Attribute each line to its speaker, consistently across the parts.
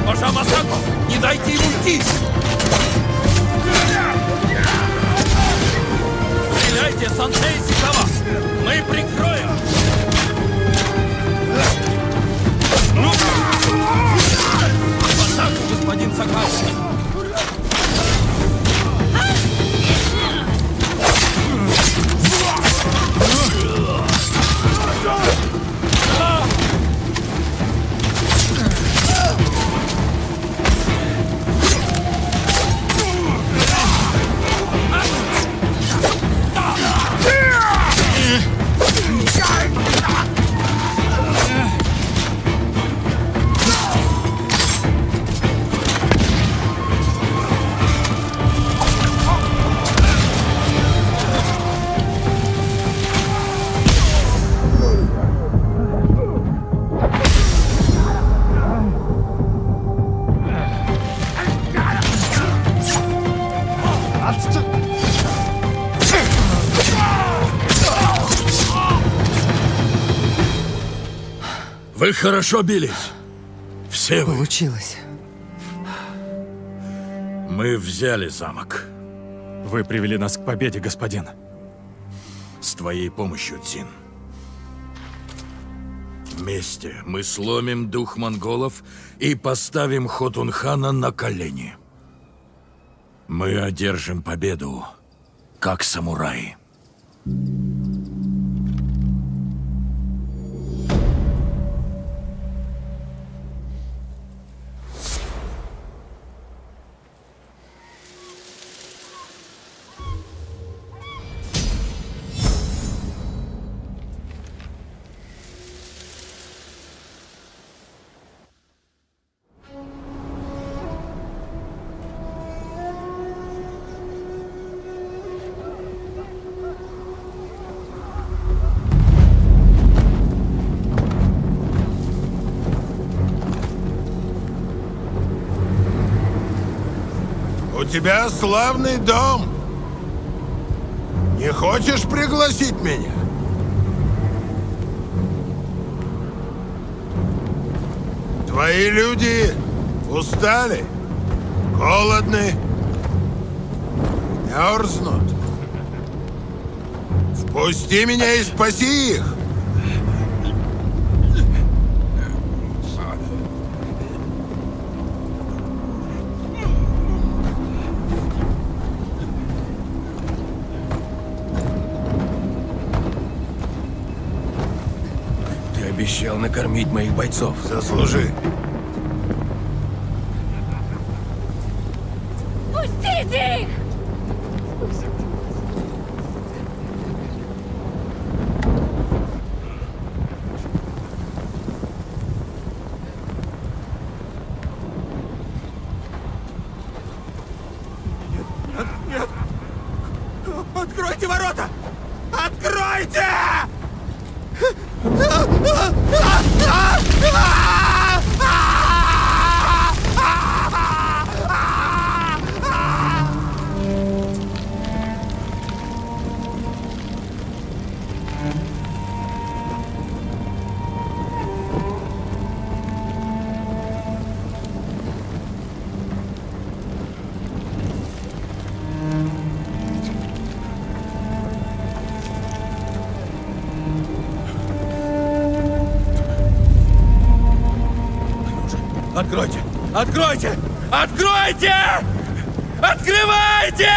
Speaker 1: Госпожа Масако, не дайте ему уйти! Стреляйте, Сансей Сикава! Мы прикроем! Масако, господин Сакаси! Вы хорошо бились. Все вы.
Speaker 2: Получилось.
Speaker 1: Мы взяли замок.
Speaker 3: Вы привели нас к победе, господин.
Speaker 1: С твоей помощью, Цин. Вместе мы сломим дух монголов и поставим Хотунхана на колени. Мы одержим победу, как самураи.
Speaker 4: У тебя славный дом. Не хочешь пригласить меня? Твои люди устали, голодны, мерзнут. Впусти меня и спаси их.
Speaker 1: Обещал накормить моих бойцов.
Speaker 4: Заслужи.
Speaker 5: Пустите их!
Speaker 4: Нет, нет! Откройте ворота! Откройте!
Speaker 1: Откройте! Откройте! Откройте! Открывайте!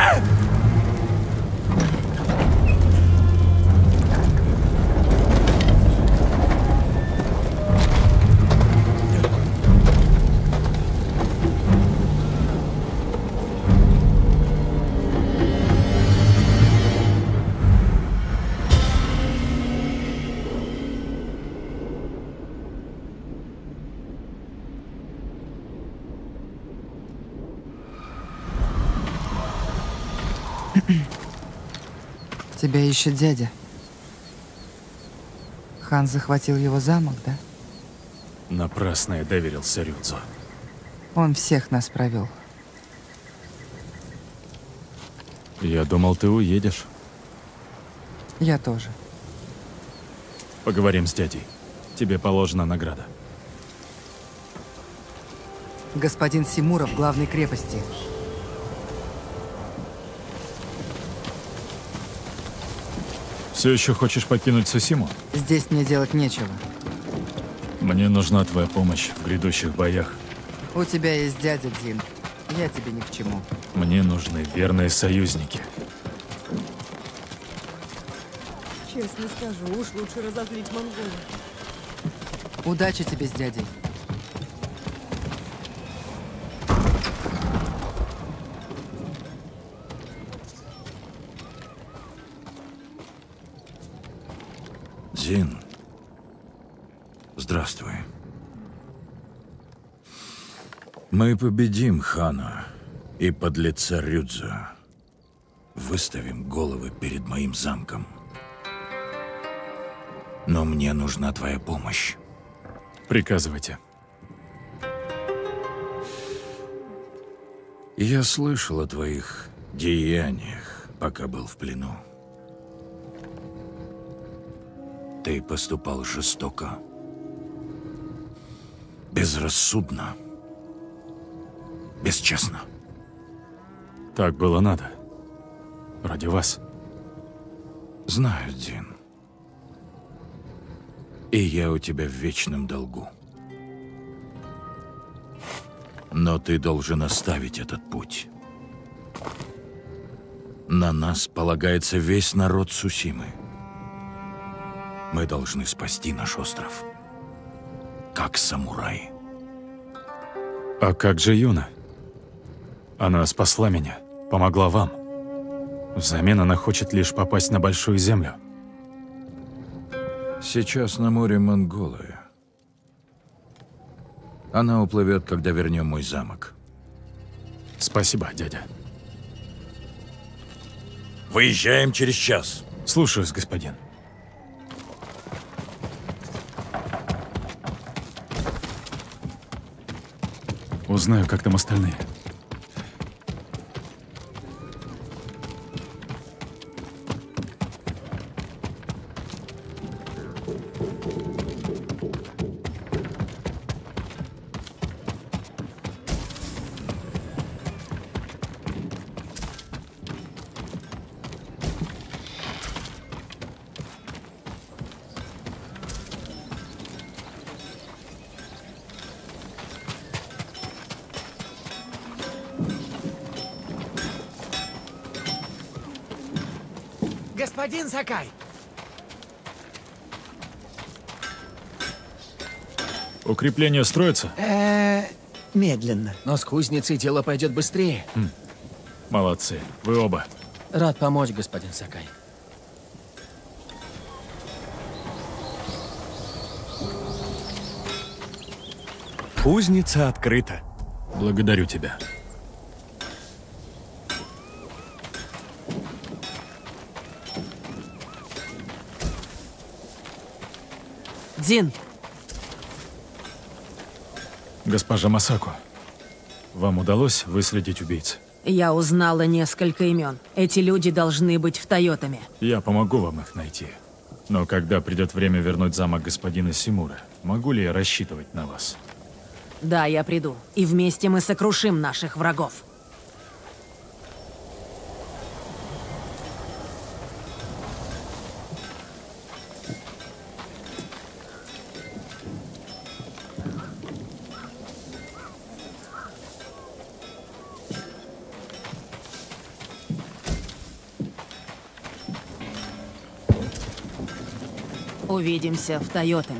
Speaker 2: Тебя ищет дядя. Хан захватил его замок, да?
Speaker 3: Напрасно я доверился Рюдзо.
Speaker 2: Он всех нас провел.
Speaker 3: Я думал, ты уедешь.
Speaker 2: Я тоже.
Speaker 3: Поговорим с дядей. Тебе положена награда.
Speaker 2: Господин Симура в главной крепости.
Speaker 3: Все еще хочешь покинуть Цусиму?
Speaker 2: Здесь мне делать нечего.
Speaker 3: Мне нужна твоя помощь в грядущих боях.
Speaker 2: У тебя есть дядя Дзин. Я тебе ни к чему.
Speaker 3: Мне нужны верные союзники.
Speaker 6: Честно скажу, уж лучше разозлить монголов.
Speaker 2: Удачи тебе с дядей.
Speaker 1: Дзин, здравствуй. Мы победим хана и подлеца Рюдзо. Выставим головы перед моим замком. Но мне нужна твоя помощь.
Speaker 3: Приказывайте.
Speaker 1: Я слышал о твоих деяниях, пока был в плену. Ты поступал жестоко, безрассудно, бесчестно.
Speaker 3: Так было надо. Ради вас.
Speaker 1: Знаю, Дзин. И я у тебя в вечном долгу. Но ты должен оставить этот путь. На нас полагается весь народ Цусимы. Мы должны спасти наш остров. Как самураи.
Speaker 3: А как же Юна? Она спасла меня, помогла вам. Взамен она хочет лишь попасть на Большую Землю.
Speaker 1: Сейчас на море монголы. Она уплывет, когда вернем мой замок.
Speaker 3: Спасибо, дядя.
Speaker 1: Выезжаем через час.
Speaker 3: Слушаюсь, господин. Узнаю, как там остальные.
Speaker 7: Господин Сакай!
Speaker 3: Укрепление строится?
Speaker 7: Медленно. Но с кузницей дело пойдет быстрее.
Speaker 3: Молодцы. Вы оба.
Speaker 7: Рад помочь, господин Сакай.
Speaker 8: Кузница открыта.
Speaker 3: Благодарю тебя.
Speaker 7: Дзин!
Speaker 3: Госпожа Масако, вам удалось выследить убийц?
Speaker 6: Я узнала несколько имен. Эти люди должны быть в Тойотами.
Speaker 3: Я помогу вам их найти. Но когда придет время вернуть замок господина Симура, могу ли я рассчитывать на вас?
Speaker 6: Да, я приду. И вместе мы сокрушим наших врагов. Увидимся в Тойотами.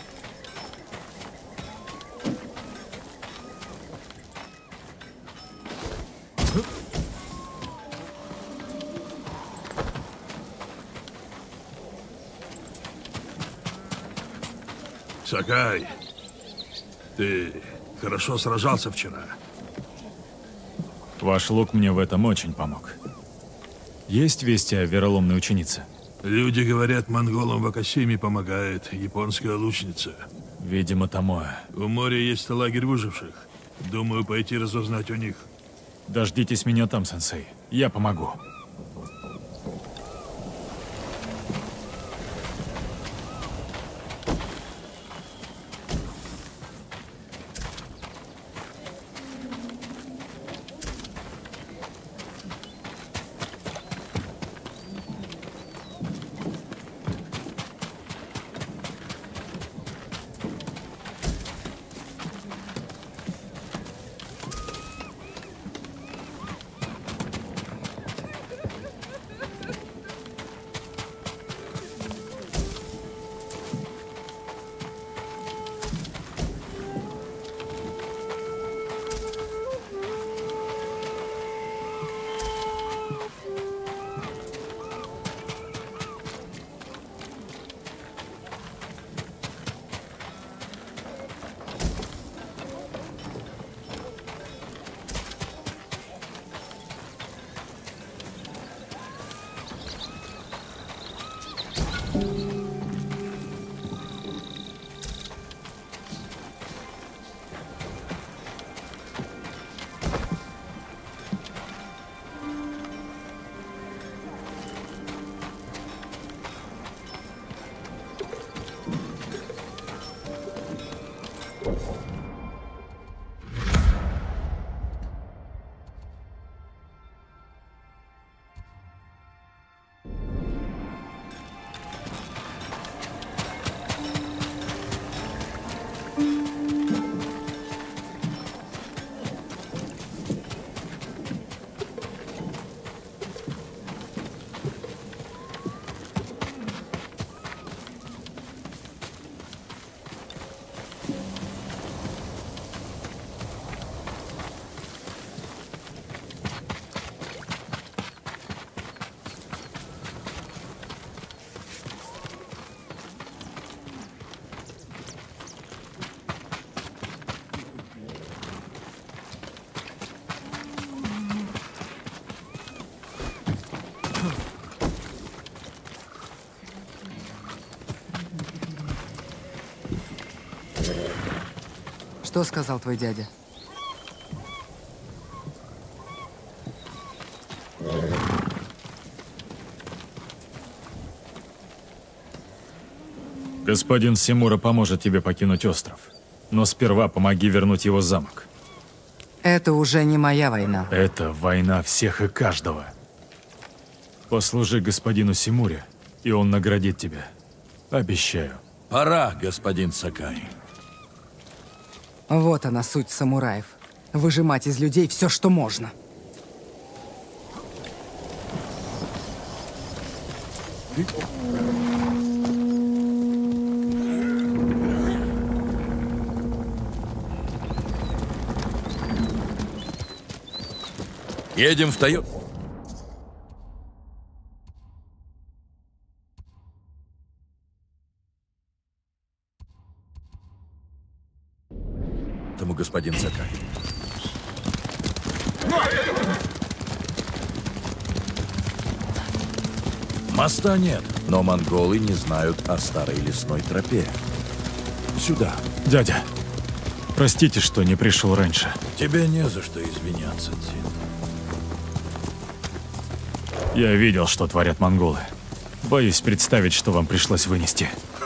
Speaker 4: Сакай, ты хорошо сражался вчера.
Speaker 3: Ваш лук мне в этом очень помог. Есть вести о вероломной ученице?
Speaker 4: Люди говорят, монголам в Акасиме помогает японская лучница.
Speaker 3: Видимо, Томоэ.
Speaker 4: У моря есть лагерь выживших. Думаю, пойти разузнать у них.
Speaker 3: Дождитесь меня там, сенсей. Я помогу.
Speaker 2: Что сказал твой дядя?
Speaker 3: Господин Симура поможет тебе покинуть остров. Но сперва помоги вернуть его замок.
Speaker 2: Это уже не моя война.
Speaker 3: Это война всех и каждого. Послужи господину Симуре, и он наградит тебя. Обещаю.
Speaker 1: Пора, господин Сакай.
Speaker 2: Вот она суть самураев. Выжимать из людей все, что можно.
Speaker 1: Едем в Тойоту. Тому господин Сакай. Моста нет, но монголы не знают о старой лесной тропе. Сюда.
Speaker 3: Дядя, простите, что не пришел раньше.
Speaker 1: Тебе не за что извиняться, Дзин.
Speaker 3: Я видел, что творят монголы. Боюсь представить, что вам пришлось вынести.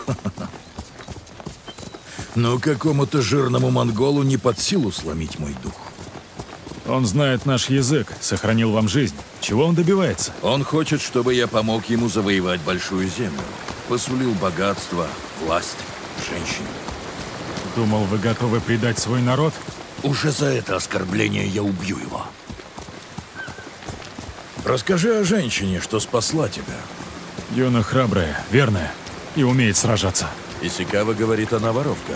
Speaker 1: Но какому-то жирному монголу не под силу сломить мой дух.
Speaker 3: Он знает наш язык, сохранил вам жизнь. Чего он добивается?
Speaker 1: Он хочет, чтобы я помог ему завоевать большую землю. Посулил богатство, власть, женщин.
Speaker 3: Думал, вы готовы предать свой народ?
Speaker 1: Уже за это оскорбление я убью его. Расскажи о женщине, что спасла тебя.
Speaker 3: Юна храбрая, верная и умеет сражаться.
Speaker 1: Исикава говорит, она воровка.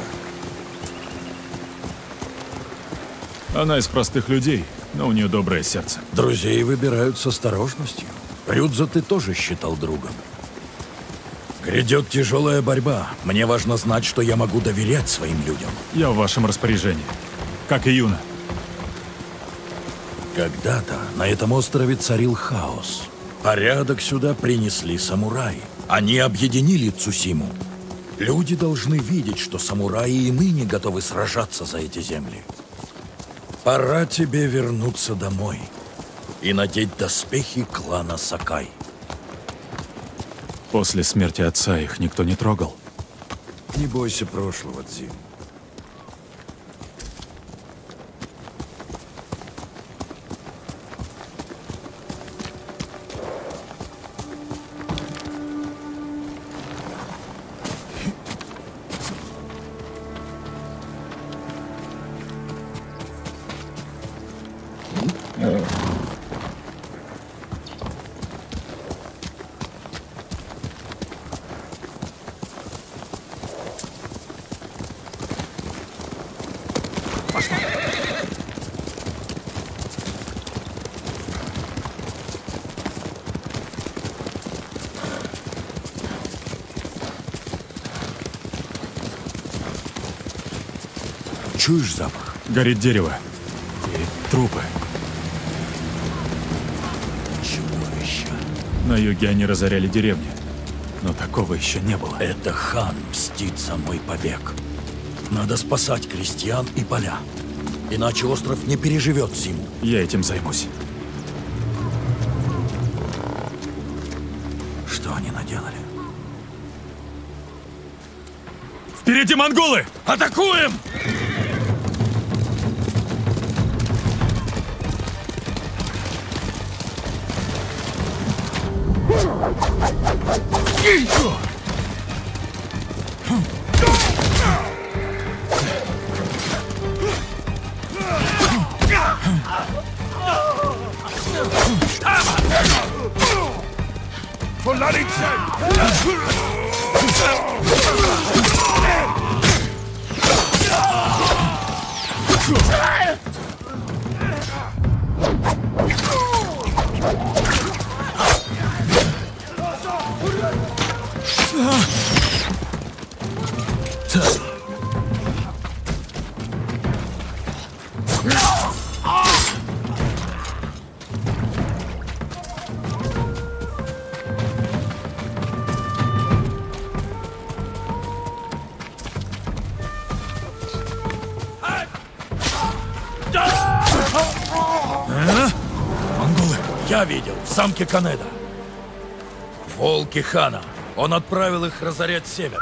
Speaker 3: Она из простых людей, но у нее доброе сердце.
Speaker 1: Друзей выбирают с осторожностью. Рюдза ты тоже считал другом. Грядет тяжелая борьба. Мне важно знать, что я могу доверять своим людям.
Speaker 3: Я в вашем распоряжении. Как и Юна.
Speaker 1: Когда-то на этом острове царил хаос. Порядок сюда принесли самураи. Они объединили Цусиму. Люди должны видеть, что самураи и ныне готовы сражаться за эти земли. Пора тебе вернуться домой и надеть доспехи клана Сакай.
Speaker 3: После смерти отца их никто не трогал.
Speaker 1: Не бойся прошлого, Дзин. Чуешь запах?
Speaker 3: Горит дерево. И трупы.
Speaker 1: Чудовище.
Speaker 3: На юге они разоряли деревни. Но такого еще не было.
Speaker 1: Это хан мстит за мой побег. Надо спасать крестьян и поля. Иначе остров не переживет зиму.
Speaker 3: Я этим займусь.
Speaker 1: Что они наделали?
Speaker 3: Впереди монголы!
Speaker 1: Атакуем! Монголы! Я видел, в замке Канеда. Волки хана. Он отправил их разорять север.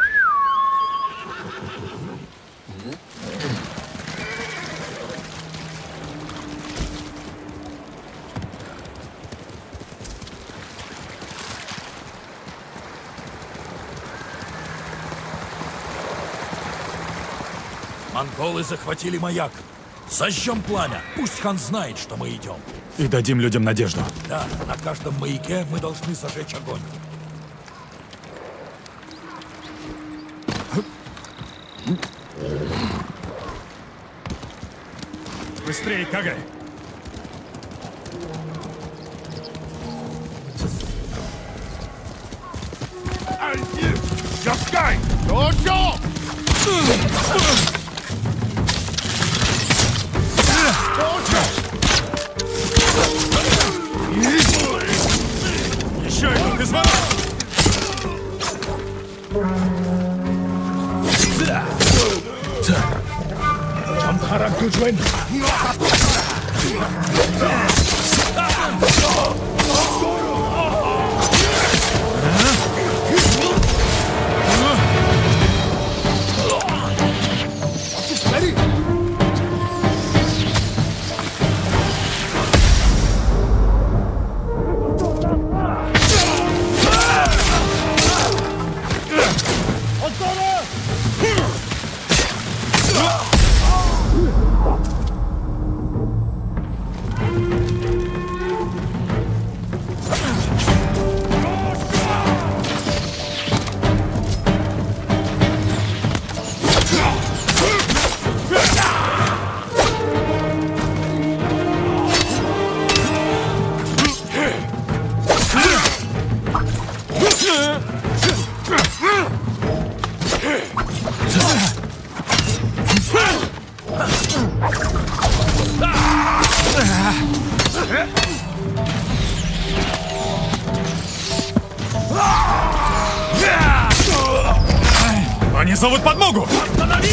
Speaker 1: Монголы захватили маяк. Зажжем пламя. Пусть хан знает, что мы идем.
Speaker 3: И дадим людям надежду.
Speaker 1: Да, на каждом маяке мы должны зажечь огонь.
Speaker 3: Быстрее, Кагай! Еще идут из ворот! Они зовут подмогу! Останови!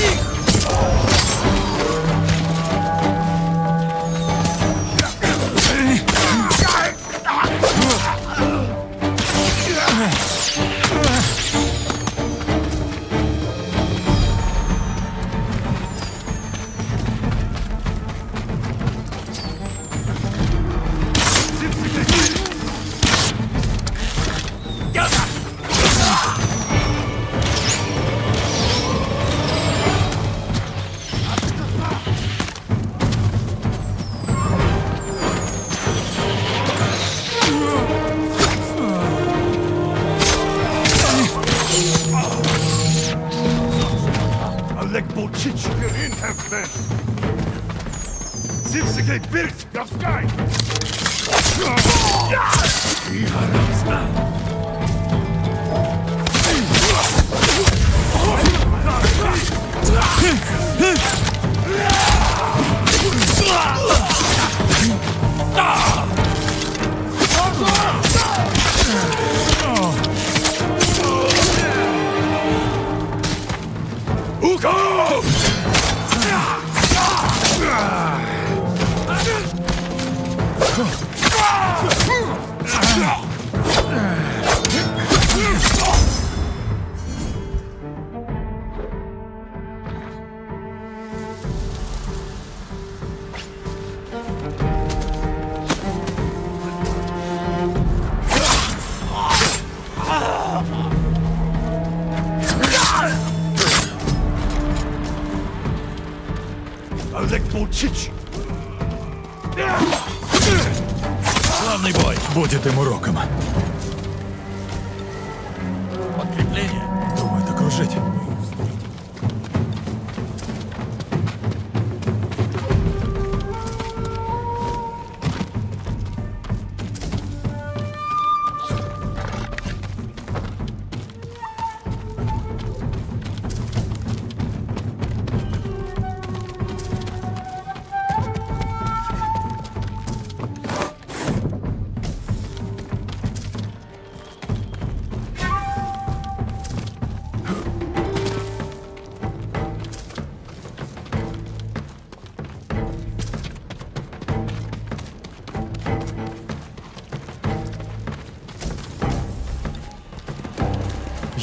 Speaker 3: Славный бой! Будет им уроком.
Speaker 1: Подкрепление.
Speaker 3: Думают окружить.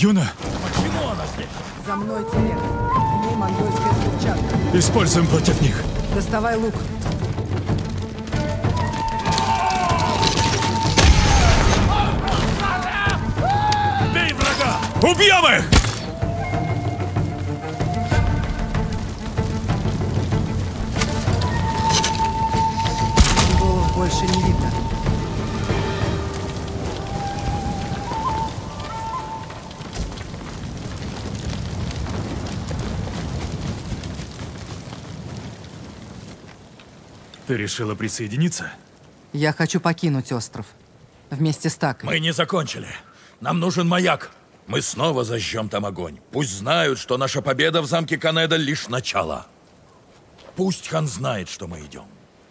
Speaker 3: Юна,
Speaker 1: Почему она здесь?
Speaker 2: За мной телега. В ней монгольская взрывчатка.
Speaker 3: используем против них.
Speaker 2: Доставай лук.
Speaker 1: Бей врага!
Speaker 3: Убьем их!
Speaker 2: Монголов больше не видно.
Speaker 3: Ты решила присоединиться?
Speaker 2: Я хочу покинуть остров. Вместе с Такой.
Speaker 1: Мы не закончили. Нам нужен маяк. Мы снова зажжем там огонь. Пусть знают, что наша победа в замке Канеда лишь начало. Пусть хан знает, что мы идем.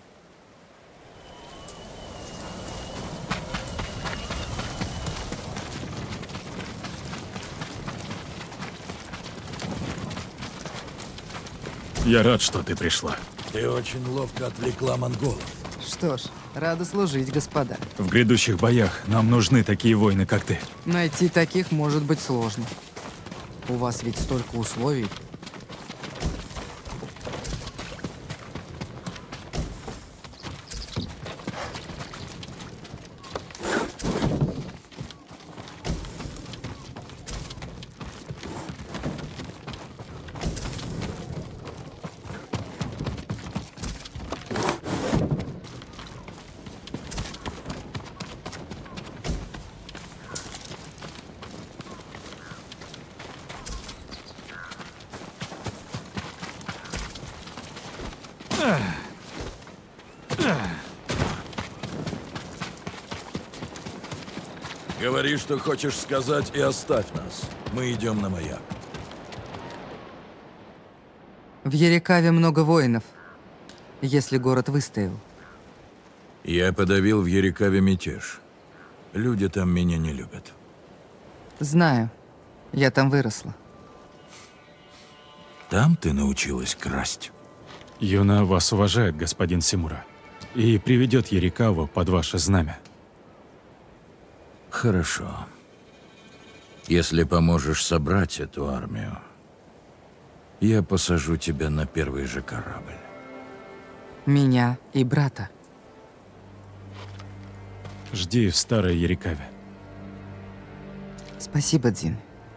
Speaker 3: Я рад, что ты пришла.
Speaker 1: Ты очень ловко отвлекла монголов.
Speaker 2: Что ж, рада служить, господа.
Speaker 3: В грядущих боях нам нужны такие воины, как ты.
Speaker 2: Найти таких может быть сложно. У вас ведь столько условий.
Speaker 1: Говори, что хочешь сказать, и оставь нас. Мы идем на маяк.
Speaker 2: В Ерикаве много воинов, если город выстоял.
Speaker 1: Я подавил в Ерикаве мятеж. Люди там меня не любят.
Speaker 2: Знаю. Я там выросла.
Speaker 1: Там ты научилась красть.
Speaker 3: Юна вас уважает, господин Симура, и приведет Ерикаву под ваше знамя.
Speaker 1: Хорошо. Если поможешь собрать эту армию, я посажу тебя на первый же корабль.
Speaker 2: Меня и брата.
Speaker 3: Жди в старой Ерикаве.
Speaker 2: Спасибо, Дзин.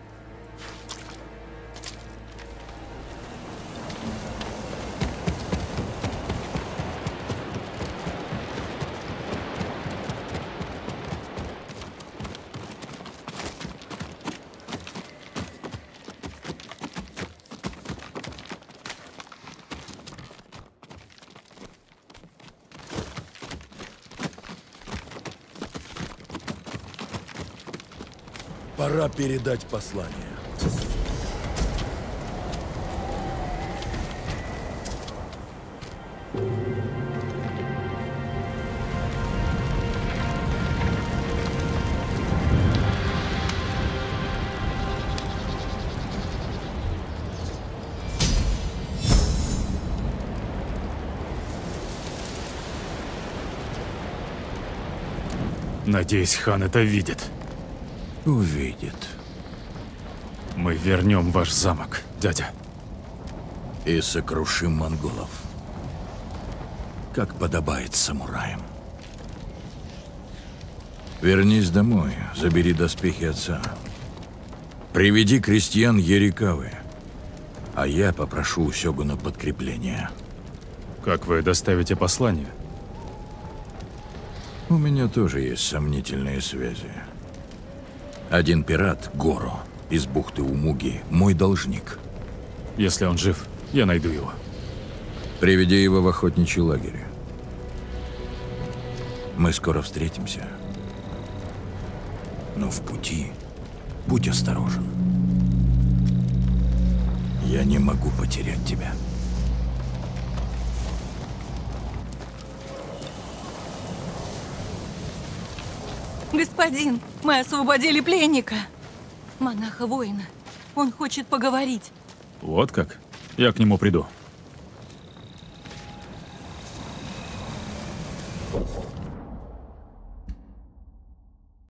Speaker 1: Пора передать послание.
Speaker 3: Надеюсь, хан это видит.
Speaker 1: Увидит.
Speaker 3: Мы вернем ваш замок, дядя.
Speaker 1: И сокрушим монголов. Как подобает самураям. Вернись домой, забери доспехи отца. Приведи крестьян Ерикавы. А я попрошу у сёгуна подкрепления.
Speaker 3: Как вы доставите послание?
Speaker 1: У меня тоже есть сомнительные связи. Один пират, Горо, из бухты Умуги, мой должник.
Speaker 3: Если он жив, я найду его.
Speaker 1: Приведи его в охотничий лагерь. Мы скоро встретимся. Но в пути будь осторожен. Я не могу потерять тебя.
Speaker 5: Господин, мы освободили пленника. Монаха-воина. Он хочет поговорить.
Speaker 3: Вот как? Я к нему приду.